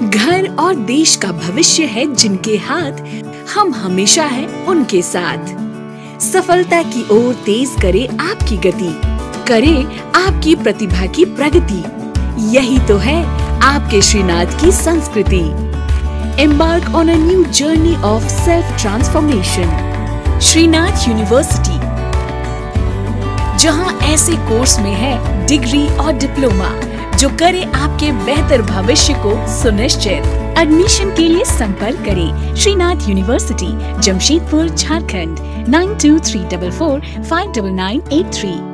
घर और देश का भविष्य है जिनके हाथ, हम हमेशा हैं उनके साथ। सफलता की ओर तेज करे आपकी गति, करे आपकी प्रतिभा की प्रगति। यही तो है आपके श्रीनाथ की संस्कृति। Embark on a new journey of self-transformation. Shrinath university, जहां ऐसे कोर्स में है डिग्री और डिप्लोमा जो करे आपके बेहतर भविष्य को सुनिश्चित। एडमिशन के लिए संपर्क करें श्रीनाथ यूनिवर्सिटी, जमशेदपुर, झारखंड 9234459983।